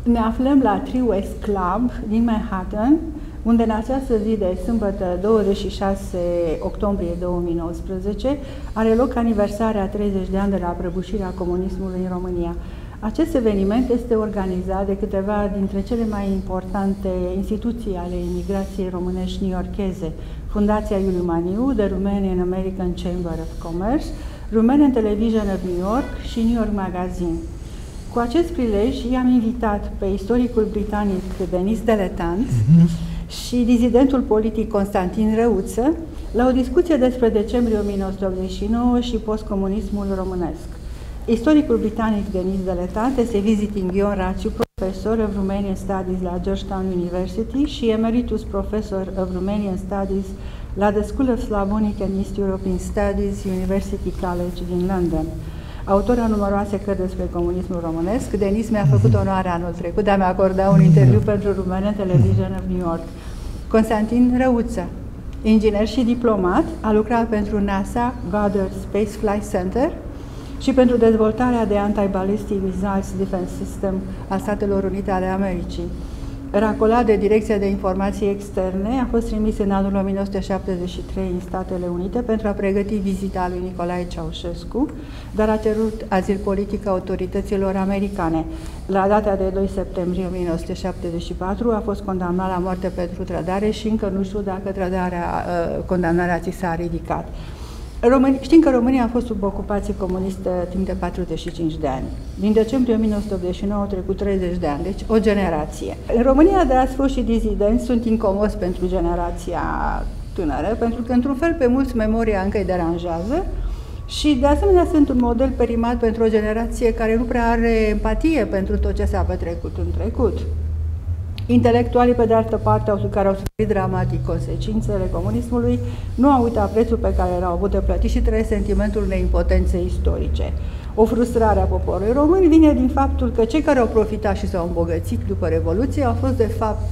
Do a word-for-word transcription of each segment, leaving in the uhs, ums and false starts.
Ne aflăm la Tree West Club din Manhattan, unde în această zi de sâmbătă, douăzeci și șase octombrie două mii nouăsprezece, are loc aniversarea treizeci de ani de la prăbușirea comunismului în România. Acest eveniment este organizat de câteva dintre cele mai importante instituții ale imigrației românești newyorkeze, Fundația Iuliu Maniu, The Romanian American Chamber of Commerce, Romanian Television of New York și New York Magazine. Cu acest prilej i-am invitat pe istoricul britanic Denis Dilettant mm-hmm. și dizidentul politic Constantin Răuță la o discuție despre decembrie o mie nouă sute optzeci și nouă și postcomunismul românesc. Istoricul britanic Denis Dilettant este visiting Ion Raciu, professor of Romanian Studies la Georgetown University și emeritus professor of Romanian Studies la The School of Slavonic and East European Studies, University College din London. Autor a numeroase cărți despre comunismul românesc, Denis mi-a făcut onoarea anul trecut de a-mi acorda un interviu pentru Romanian Television of New York. Constantin Răuță, inginer și diplomat, a lucrat pentru NASA, Goddard Space Flight Center și pentru dezvoltarea de Anti-Ballistic Missiles Defense System a Statelor Unite ale Americii. Racolat de Direcția de Informații Externe, a fost trimis în anul o mie nouă sute șaptezeci și trei în Statele Unite pentru a pregăti vizita lui Nicolae Ceaușescu, dar a cerut azil politic autorităților americane. La data de doi septembrie o mie nouă sute șaptezeci și patru a fost condamnat la moarte pentru trădare și încă nu știu dacă trădarea, condamnarea ți s-a ridicat. România, știm că România a fost sub ocupație comunistă timp de patruzeci și cinci de ani. Din decembrie o mie nouă sute optzeci și nouă au trecut treizeci de ani, deci o generație. În România de azi foștii dizidenți sunt incomozi pentru generația tânără, pentru că într-un fel pe mulți memoria încă îi deranjează și de asemenea sunt un model perimat pentru o generație care nu prea are empatie pentru tot ce s-a petrecut în trecut. Intelectualii, pe de altă parte, care au suferit dramatic consecințele comunismului, nu au uitat prețul pe care l-au avut de plătit și trăiesc sentimentul unei impotențe istorice. O frustrare a poporului român vine din faptul că cei care au profitat și s-au îmbogățit după Revoluție au fost, de fapt,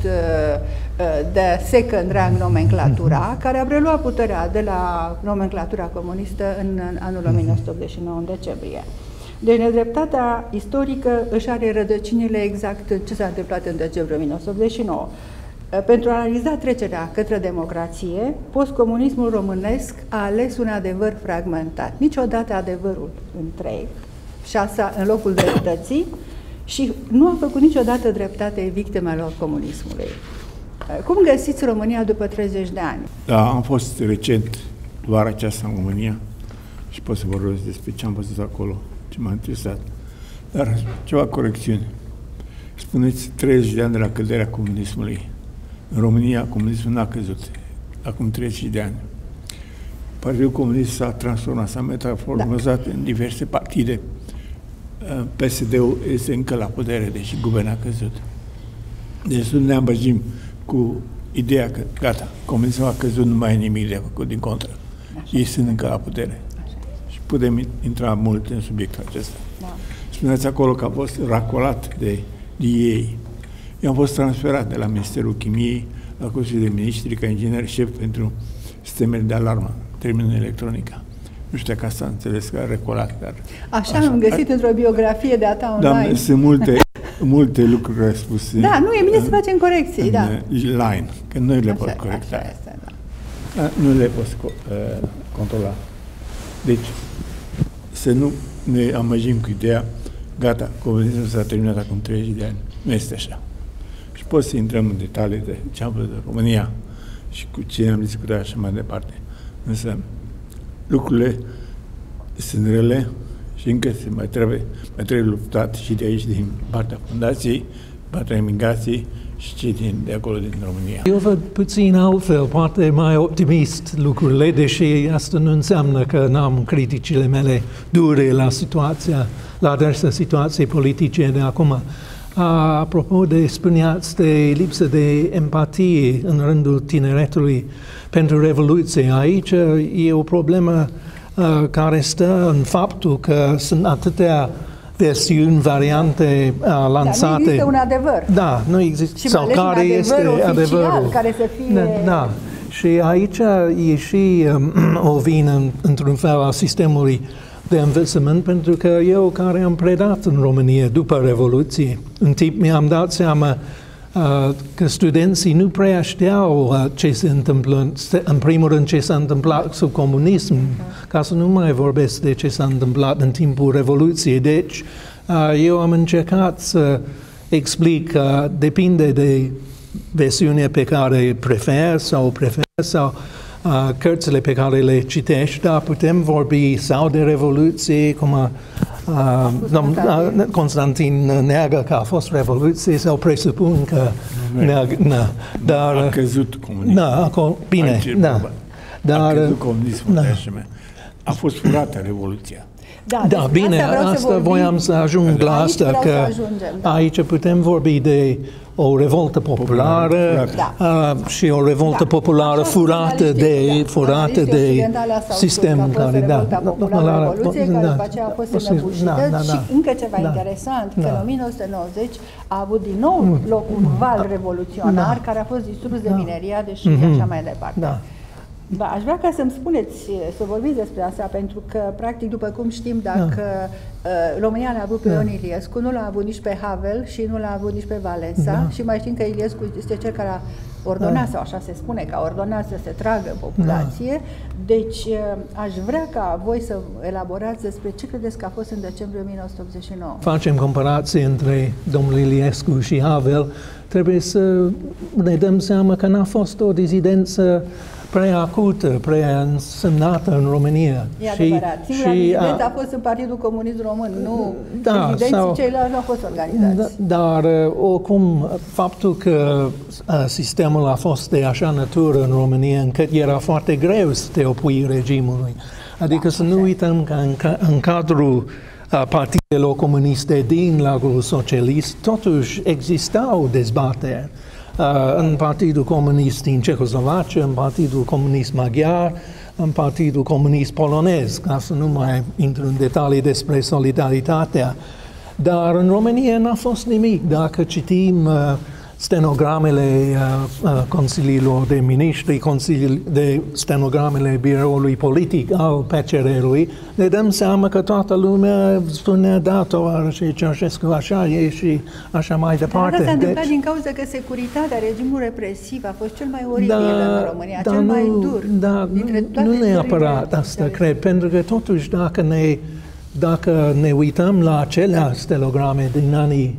de second rang nomenclatura, care a preluat puterea de la nomenclatura comunistă în anul o mie nouă sute optzeci și nouă, în decembrie. Deci nedreptatea istorică își are rădăcinile exact în ce s-a întâmplat în decembrie o mie nouă sute optzeci și nouă. Pentru a analiza trecerea către democrație, postcomunismul românesc a ales un adevăr fragmentat. Niciodată adevărul întreg, șasa în locul dreptății, și nu a făcut niciodată dreptate victimelor comunismului. Cum găsiți România după treizeci de ani? Da, am fost recent doar aceasta în România și pot să vorbesc despre ce am văzut acolo, ce m-a interesat. Dar ceva corecțiune. Spuneți treizeci de ani de la căderea comunismului. În România comunismul n-a căzut. Acum treizeci de ani. Partidul Comunist s-a transformat, s-a metamorfozat da. în diverse partide. P S D-ul este încă la putere, deși guvernul a căzut. Deci nu ne ambăgim cu ideea că gata, comunismul a căzut, nu mai e nimic de făcut, din contră. Așa. Ei sunt încă la putere. Așa. Și putem intra mult în subiectul acesta. Da. Spuneați acolo că a fost racolat de, de ei. Eu am fost transferat de la Ministerul Chimiei la Consiliul de Ministri ca inginer șef pentru sistemele de alarmă, terminul electronica. Nu știu că asta înțeles că a recolat, dar... Așa, așa am găsit într-o biografie de a ta online. Da, sunt multe, multe lucruri spuse. Da, nu, e bine să facem corecții, da. Line, că noi le pot corecta. Așa este, da. Nu le poți uh, controla. Deci, să nu ne amăjim cu ideea, gata, comunismul s-a terminat acum treizeci de ani. Nu este așa. Și pot să intrăm în detalii de ce am văzut în România și cu cine am discutat și mai departe. Însă, lucrurile sunt rele și încă se mai trebuie, mai trebuie luptat și de aici, din partea fundației, partea imigrației și cei din, de acolo, din România. Eu văd puțin altfel, poate mai optimist lucrurile, deși asta nu înseamnă că n-am criticile mele dure la situația, la adresa situației politice de acum. Apropo de, spuneați, de lipsă de empatie în rândul tineretului pentru Revoluție, aici e o problemă uh, care stă în faptul că sunt atâtea versiuni, variante uh, lansate. Dar nu există un adevăr. Da, nu există. Și sau care adevăr este oficial, adevărul. Care să fie... Da, da. Și aici e și um, o vină, într-un fel, a sistemului de învățământ, pentru că eu, care am predat în România după Revoluție, în timp mi-am dat seama uh, că studenții nu prea știau uh, ce se întâmplă, în primul rând ce s-a întâmplat sub comunism, ca să nu mai vorbesc de ce s-a întâmplat în timpul Revoluției. Deci, uh, eu am încercat să explic că depinde de versiunea pe care prefer sau prefer sau uh, cărțile pe care le citești, dar putem vorbi sau de Revoluție, cum a, uh, domn, uh, Constantin neagă că a fost Revoluție, sau presupun că neagă, na, dar, a căzut comunismul. Da, acolo, bine, da. Dar, a căzut comunismul, da. A fost furată Revoluția. Da, da, bine, asta, asta voiam să ajung la asta, că ajungem, da. Aici putem vorbi de o revoltă populară da. uh, și o revoltă da. populară Așa, furată de, da. furată de sistem care, da, populară, revoluție, care după aceea a fost înăbușită da, da, da. și încă ceva da. interesant, da. că în o mie nouă sute nouăzeci a avut din nou loc un val revoluționar da. care a fost distrus de da. mineriade și mm-hmm. așa mai departe. Da. Da, aș vrea ca să-mi spuneți, să vorbiți despre asta, pentru că, practic, după cum știm, dacă da. uh, România l-a avut pe Ion Iliescu, nu l-a avut nici pe Havel și nu l-a avut nici pe Valența, da. și mai știm că Iliescu este cel care a ordonat, da. sau așa se spune, că a ordonat să se tragă în populație. Da. Deci, uh, aș vrea ca voi să elaborați despre ce credeți că a fost în decembrie o mie nouă sute optzeci și nouă. Facem comparație între domnul Iliescu și Havel. Trebuie să ne dăm seama că n-a fost o dizidență prea acută, prea însemnată în România. E adevărat. Singura dizidență a fost în Partidul Comunist Român, nu da, dizidenții sau, ceilalți nu au fost organizați. Da, dar, oricum, faptul că uh, sistemul a fost de așa natură în România, încât era foarte greu să te opui regimului. Adică da, să nu uităm că în, în cadrul uh, partidelor comuniste din Lagul Socialist, totuși existau dezbateri. Uh, în Partidul Comunist din Cehoslovacia, în Partidul Comunist Maghiar, în Partidul Comunist Polonez, ca să nu mai intru în detalii despre solidaritatea. Dar în România n-a fost nimic. Dacă citim uh, stenogramele uh, uh, consiliilor de miniștri, de stenogramele biroului politic al P C R-ului, ne dăm seama că toată lumea spunea, da, tovarășe Ceaușescu, așa e și așa mai departe. Dar asta s-a întâmplat deci, din cauza că securitatea, regimul represiv a fost cel mai oribil da, în România, da, cel nu, mai dur. Da, nu, nu neapărat asta, cred, pentru că totuși dacă ne, dacă ne uităm la acelea stenograme din anii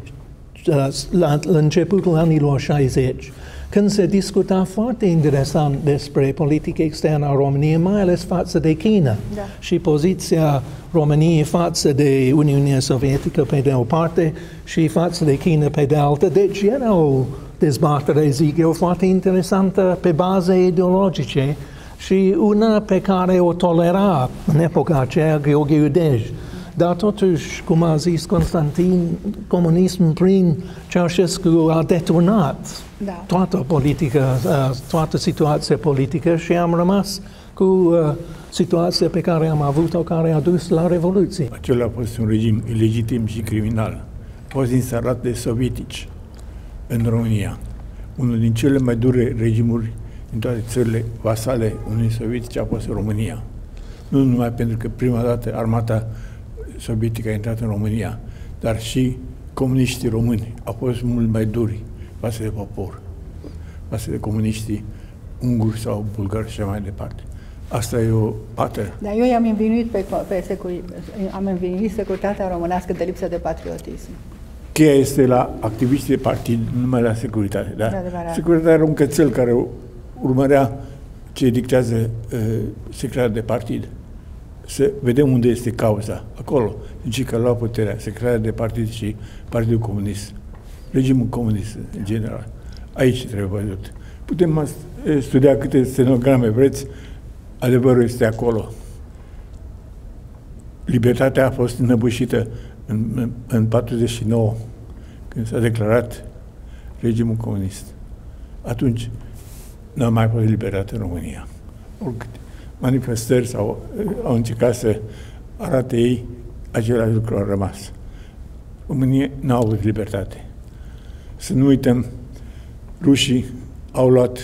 La, la începutul anilor șaizeci, când se discuta foarte interesant despre politica externă a României, mai ales față de China, da. și poziția României față de Uniunea Sovietică pe de o parte și față de China pe de altă. Deci era o dezbatere, zic eu, foarte interesantă pe baze ideologice și una pe care o tolera în epoca aceea Gheorghe Udej. Dar totuși, cum a zis Constantin, comunismul prin Ceaușescu a deturnat da. toată politică, toată situația politică și am rămas cu uh, situația pe care am avut-o, care a dus la Revoluție. Acela a fost un regim ilegitim și criminal. A fost instalat de sovietici în România. Unul din cele mai dure regimuri din toate țările vasale Uniunii Sovietice a fost România. Nu numai pentru că prima dată armata sovietică a intrat în România, dar și comuniștii români au fost mult mai duri față de popor, față de comuniștii unguri sau bulgari și mai departe. Asta e o pată. Dar eu i-am învinuit pe, pe securi, am învinuit securitatea românească de lipsă de patriotism. Cheia este la activiștii de partid, nu numai la securitate. Da? Securitatea era un cățel care urmărea ce dictează uh, secretarul de partid. Să vedem unde este cauza. Acolo, deci că lua puterea, secretarul de partid și Partidul Comunist, regimul comunist în general. Aici trebuie văzut. Putem studia câte stenograme vreți, adevărul este acolo. Libertatea a fost înăbușită în, în, în patruzeci și nouă, când s-a declarat regimul comunist. Atunci nu a mai fost libertate în România. Oricât manifestări sau au încercat să arate ei, același lucru a rămas. România nu a avut libertate. Să nu uităm, rușii au luat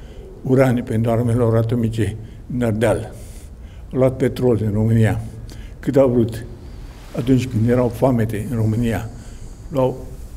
uraniu pentru armele lor atomice din Ardeal. Au luat petrol din România. cât au vrut. Atunci când erau foamete în România, luau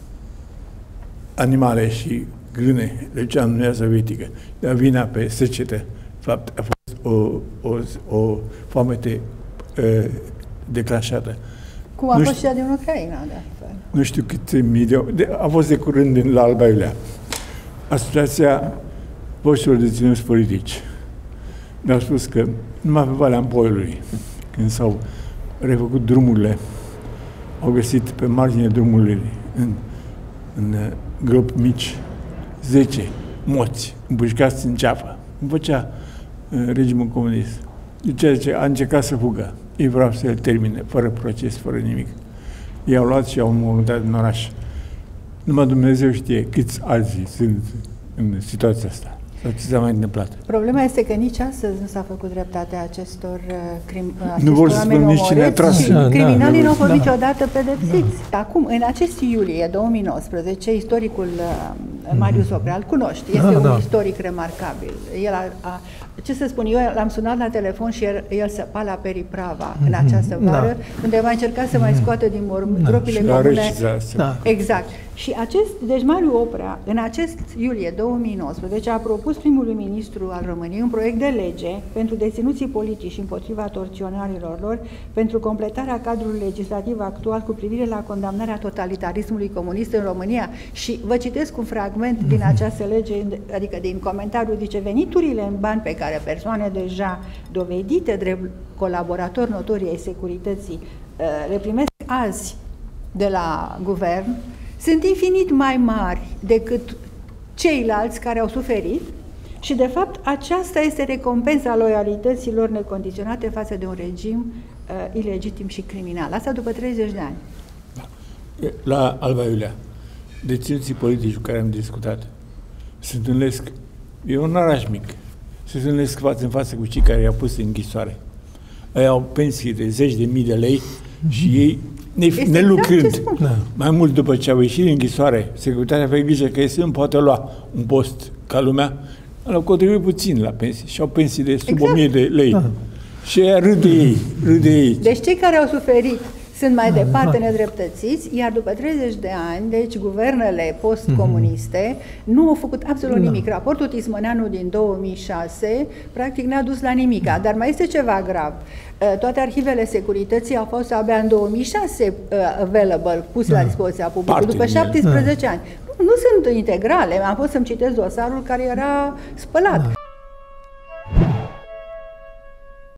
animale și grâne, le duceam în Uniunea Sovietică, dar vina pe secetă. De fapt, a fost o, o, o foamete uh, declanșată. Cum a nu fost știu, și ea din Ucraina, de altfel. Nu știu câte mii de, de... A fost de curând în, la Alba Iulia. Asociația Voștilor Deținuți Politici mi-au spus că numai pe Valea Ampoiului, când s-au refăcut drumurile, au găsit pe marginea drumului în, în gropi mici zece moți împușcați în ceafă. Îmi făcea uh, regimul comunist. De ceea ce a încercat să fugă. Ei vreau să-l termine, fără proces, fără nimic. I-au luat și au mutat în oraș. Numai Dumnezeu știe câți alții sunt în situația asta. Sau ce s-a mai întâmplat. Problema este că nici astăzi nu s-a făcut dreptatea acestor, crim, acestor nu vor să spun nici cine a tras. Și criminalii da, nu au fost da. niciodată pedepsiți. Da. Acum, în acest iulie două mii nouăsprezece, istoricul uh, Marius Oprea, îl cunoști, este da, un da. istoric remarcabil. El a, a, ce să spun, eu l-am sunat la telefon și el, el săpa la Periprava în această vară, da. unde va încerca să mai scoată din mormânt da. gropile Și comune. Da. Exact. Și acest, deci Mariu Oprea, în acest iulie două mii nouăsprezece, a propus primului ministru al României un proiect de lege pentru deținuții politici și împotriva torționarilor lor, pentru completarea cadrului legislativ actual cu privire la condamnarea totalitarismului comunist în România. Și vă citesc un fragment din această lege, adică din comentariu, zice: veniturile în bani pe care persoane deja dovedite drept colaboratori notorii ai securității le primesc azi de la guvern, sunt infinit mai mari decât ceilalți care au suferit și, de fapt, aceasta este recompensa loialităților necondiționate față de un regim uh, ilegitim și criminal. Asta după treizeci de ani. La Alba Iulia, deținuții politici cu care am discutat se întâlnesc, e un oraș mic, se întâlnesc față în față cu cei care i-au pus în închisoare. Ei au pensii de zeci de mii de lei și ei, ne, ne lucrând, exact mai mult după ce au ieșit din închisoare, securitatea avea grijă că ei nu poate lua un post ca lumea, au contribuit puțin la pensii și au pensii de sub exact. o mie de lei. Ah. Și aia râde ei, râde ei. Deci cei care au suferit sunt mai departe nedreptățiți, iar după treizeci de ani, deci guvernele post-comuniste nu au făcut absolut nimic. Raportul Tismăneanu din două mii șase practic n-a dus la nimic. Dar mai este ceva grav. Toate arhivele securității au fost abia în două mii șase available, puse la dispoziția publicului, după șaptesprezece ani. Nu, nu sunt integrale, am fost să-mi citesc dosarul care era spălat.